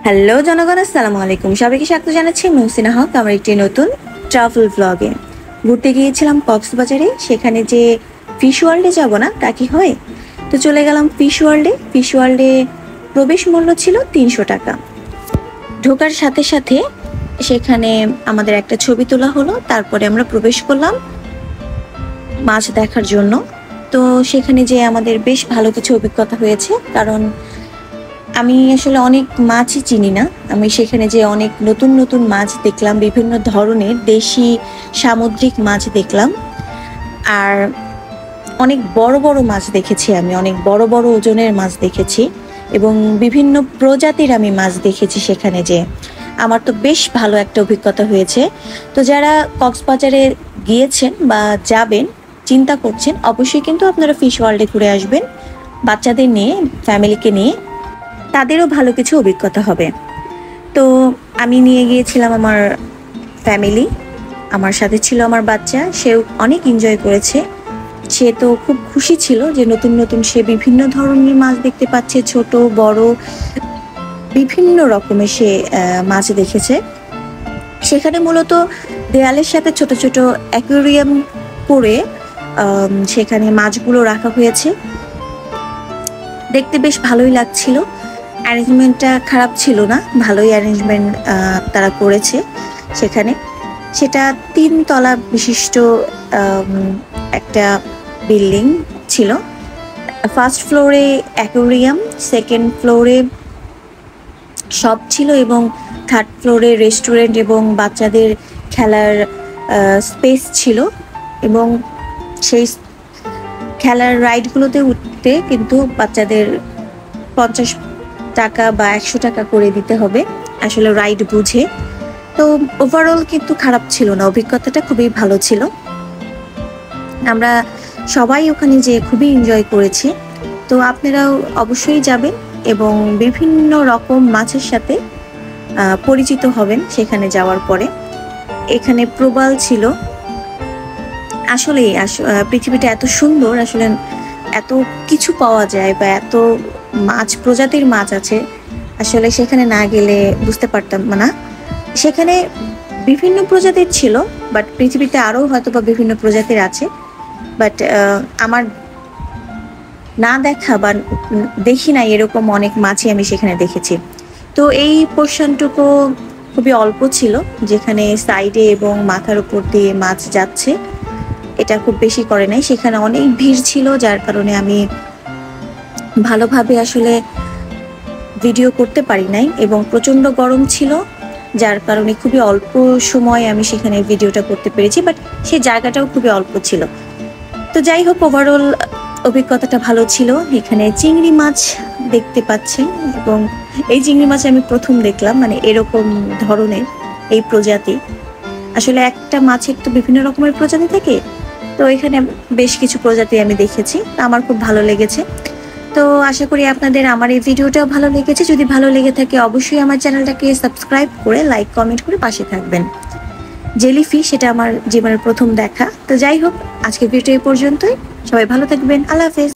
Hello জনগণ, আসসালামু আলাইকুম। সবাইকে স্বাগত জানাচ্ছি মহসিনা হক আমার একটি নতুন ট্রাভেল ব্লগে। ঘুরতে গিয়েছিলাম কক্সবাজারে, সেখানে যে ফিশ ওয়ার্ল্ডে যাব না তা কি হয়, তো চলে গেলাম ফিশ ওয়ার্ল্ডে। ফিশ ওয়ার্ল্ডে প্রবেশ মূল্য ছিল 300 টাকা। ঢোকার সাথে সাথে সেখানে আমাদের একটা ছবি তোলা হলো, তারপরে আমরা প্রবেশ করলাম মাছ দেখার জন্য। তো সেখানে যে আমাদের বেশ ভালো কিছু অভিজ্ঞতা হয়েছে, কারণ আমি আসলে অনেক মাছই চিনি না। আমি সেখানে যে অনেক নতুন নতুন মাছ দেখলাম, বিভিন্ন ধরনের দেশি সামুদ্রিক মাছ দেখলাম, আর অনেক বড় বড় মাছ দেখেছি। আমি অনেক বড় বড় ওজনের মাছ দেখেছি এবং বিভিন্ন প্রজাতির আমি মাছ দেখেছি সেখানে। যে আমার তো বেশ ভালো একটা অভিজ্ঞতা হয়েছে। তো যারা কক্সবাজারে গিয়েছেন বা যাবেন চিন্তা করছেন, অবশ্যই কিন্তু আপনারা ফিশ ওয়ার্ল্ডে ঘুরে আসবেন বাচ্চাদের নিয়ে, ফ্যামিলিকে নিয়ে, তাদেরও ভালো কিছু অভিজ্ঞতা হবে। তো আমি নিয়ে গিয়েছিলাম আমার ফ্যামিলি, আমার সাথে ছিল আমার বাচ্চা, সেও অনেক এনজয় করেছে। সে তো খুব খুশি ছিল যে নতুন নতুন সে বিভিন্ন ধরনের মাছ দেখতে পাচ্ছে, ছোট বড় বিভিন্ন রকমের সে মাছ দেখেছে। সেখানে মূলত দেয়ালের সাথে ছোট ছোট অ্যাকুয়ারিয়াম করে সেখানে মাছগুলো রাখা হয়েছে। দেখতে বেশ ভালোই লাগছিল, অ্যারেঞ্জমেন্টটা খারাপ ছিল না, ভালোই অ্যারেঞ্জমেন্ট তারা করেছে সেখানে। সেটা 3 তলা বিশিষ্ট একটা বিল্ডিং ছিল। ফার্স্ট ফ্লোরে অ্যাকোয়ারিয়াম, সেকেন্ড ফ্লোরে শপ ছিল এবং থার্ড ফ্লোরে রেস্টুরেন্ট এবং বাচ্চাদের খেলার স্পেস ছিল। এবং সেই খেলার রাইডগুলোতে উঠতে কিন্তু বাচ্চাদের 50 টাকা বা 100 টাকা করে দিতে হবে, আসলে রাইড বুঝে। তো ওভারঅল কিন্তু খারাপ ছিল না, অভিজ্ঞতাটা খুবই ভালো ছিল। আমরা সবাই ওখানে যেয়ে খুবই এনজয় করেছি। তো আপনারাও অবশ্যই যাবেন এবং বিভিন্ন রকম মাছের সাথে পরিচিত হবেন সেখানে যাওয়ার পরে। এখানে প্রবাল ছিল। আসলেই পৃথিবীটা এত সুন্দর, আসলে এত কিছু পাওয়া যায় বা এত মাছ, প্রজাতির মাছ আছে, আসলে সেখানে না গেলে বুঝতে পারতাম না। সেখানে বিভিন্ন প্রজাতির ছিল, বাট পৃথিবীতে আরও হয়তো বা বিভিন্ন প্রজাতির আছে, বাট আমার না দেখা বা দেখি না এরকম অনেক মাছই আমি সেখানে দেখেছি। তো এই পোর্শনটুকু খুবই অল্প ছিল, যেখানে সাইডে এবং মাথার উপর দিয়ে মাছ যাচ্ছে, এটা খুব বেশি করে নাই। সেখানে অনেক ভিড় ছিল, যার কারণে আমি ভালোভাবে আসলে ভিডিও করতে পারি নাই এবং প্রচণ্ড গরম ছিল, যার কারণে খুবই অল্প সময় আমি সেখানে ভিডিওটা করতে পেরেছি, বাট সেই জায়গাটাও খুবই অল্প ছিল। তো যাই হোক, ওভারঅল অভিজ্ঞতাটা ভালো ছিল। এখানে চিংড়ি মাছ দেখতে পাচ্ছেন এবং এই চিংড়ি মাছ আমি প্রথম দেখলাম, মানে এরকম ধরনের এই প্রজাতি। আসলে একটা মাছের তো বিভিন্ন রকমের প্রজাতি থাকে, তো এখানে বেশ কিছু প্রজাতি আমি দেখেছি, আমার খুব ভালো লেগেছে। তো আশা করি আপনাদের আমার এই ভিডিওটাও ভালো লেগেছে। যদি ভালো লেগে থাকে অবশ্যই আমার চ্যানেলটাকে সাবস্ক্রাইব করে লাইক কমেন্ট করে পাশে থাকবেন। জেলিফিশ সেটা আমার জীবনের প্রথম দেখা। তো যাই হোক, আজকের ভিডিও এই পর্যন্তই। সবাই ভালো থাকবেন, আল্লাহ হাফেজ।